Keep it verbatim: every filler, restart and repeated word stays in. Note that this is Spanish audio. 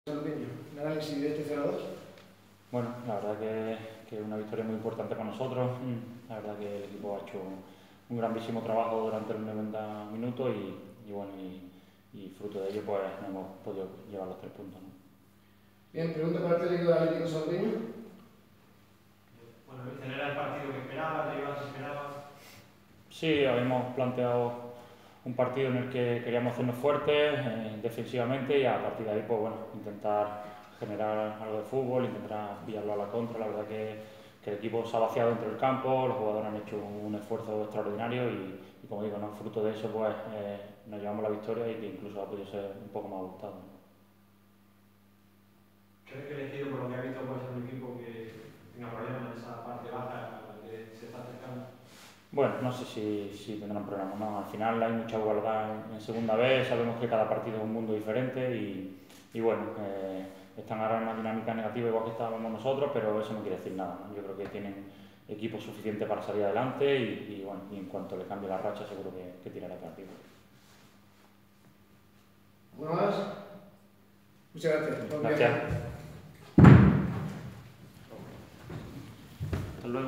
Un análisis de este cero a dos. Bueno, la verdad que, que es una victoria muy importante para nosotros. La verdad que el equipo ha hecho un grandísimo trabajo durante los noventa minutos y, y bueno, y, y fruto de ello pues hemos podido llevar los tres puntos, ¿no? Bien, pregunta para el técnico del Atlético Salgueño. Bueno, ¿este era el partido que esperaba, el rival que esperaba? Sí, habíamos planteado un partido en el que queríamos hacernos fuertes eh, defensivamente y a partir de ahí pues bueno, intentar generar algo de fútbol, intentar pillarlo a la contra. La verdad que, que el equipo se ha vaciado dentro del campo, los jugadores han hecho un esfuerzo extraordinario y, y como digo, ¿no? Fruto de eso pues eh, nos llevamos la victoria y que incluso ha podido ser un poco más ajustado, ¿no? ¿Crees que el elegido, por lo que ha visto, puede ser un equipo que tenga problemas en esa parte baja a la que se está acercando? Bueno, no sé si, si tendrán problemas, ¿no? Al final hay mucha igualdad en, en segunda vez, sabemos que cada partido es un mundo diferente y, y bueno, eh, están ahora en una dinámica negativa igual que estábamos nosotros, pero eso no quiere decir nada, ¿no? Yo creo que tienen equipo suficiente para salir adelante y, y bueno, y en cuanto le cambie la racha seguro que, que tirará partido. ¿Alguno más? Muchas gracias. Gracias.